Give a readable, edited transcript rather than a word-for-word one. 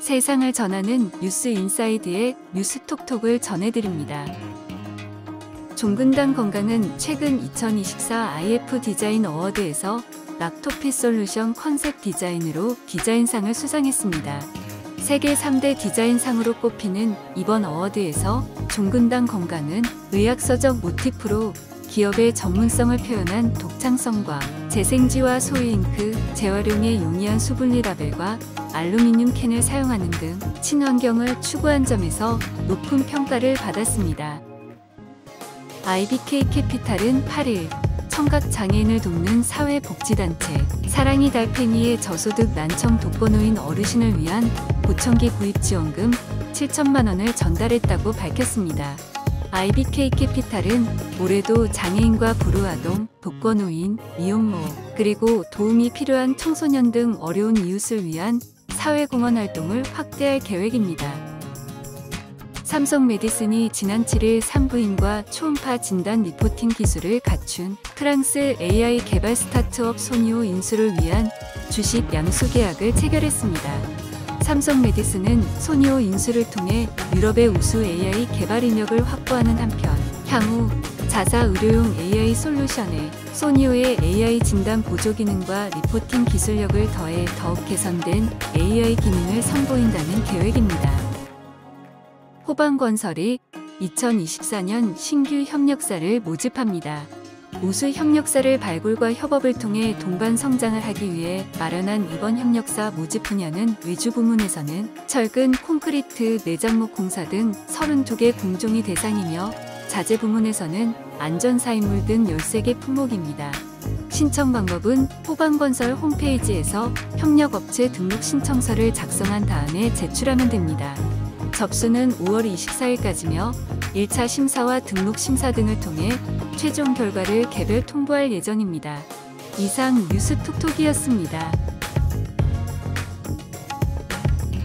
세상을 전하는 뉴스 인사이드의 뉴스톡톡을 전해드립니다. 종근당 건강은 최근 2024 IF 디자인 어워드에서 락토피 솔루션 컨셉 디자인으로 디자인상을 수상했습니다. 세계 3대 디자인상으로 꼽히는 이번 어워드에서 종근당 건강은 의학서적 모티프로 기업의 전문성을 표현한 독창성과 재생지와 소이잉크, 재활용의 용이한 수분리 라벨과 알루미늄 캔을 사용하는 등 친환경을 추구한 점에서 높은 평가를 받았습니다. IBK 캐피탈은 8일 청각장애인을 돕는 사회복지단체 사랑이 달팽이의 저소득 난청 독거노인 어르신을 위한 보청기 구입 지원금 7천만 원을 전달했다고 밝혔습니다. IBK 캐피탈은 올해도 장애인과 불우아동, 독거노인, 미혼모, 그리고 도움이 필요한 청소년 등 어려운 이웃을 위한 사회공헌 활동을 확대할 계획입니다. 삼성 메디슨이 지난 7일 산부인과 초음파 진단 리포팅 기술을 갖춘 프랑스 AI 개발 스타트업 소니오 인수를 위한 주식 양수 계약을 체결했습니다. 삼성 메디슨은 소니오 인수를 통해 유럽의 우수 AI 개발 인력을 확보하는 한편 향후 자사 의료용 AI 솔루션에 소니오의 AI 진단 보조 기능과 리포팅 기술력을 더해 더욱 개선된 AI 기능을 선보인다는 계획입니다. 호방건설이 2024년 신규 협력사를 모집합니다. 우수 협력사를 발굴과 협업을 통해 동반 성장을 하기 위해 마련한 이번 협력사 모집 분야는 외주 부문에서는 철근, 콘크리트, 내장목 공사 등 32개 공종이 대상이며 자재 부문에서는 안전사인물 등 13개 품목입니다. 신청 방법은 호방건설 홈페이지에서 협력업체 등록 신청서를 작성한 다음에 제출하면 됩니다. 접수는 5월 24일까지며 1차 심사와 등록 심사 등을 통해 최종 결과를 개별 통보할 예정입니다. 이상 뉴스톡톡이었습니다.